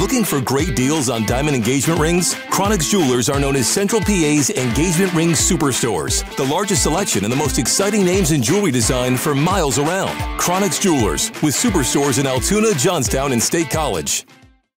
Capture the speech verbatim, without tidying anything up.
Looking for great deals on diamond engagement rings? Chronix Jewelers are known as Central P A's engagement ring superstores. The largest selection and the most exciting names in jewelry design for miles around. Chronix Jewelers with superstores in Altoona, Johnstown, and State College.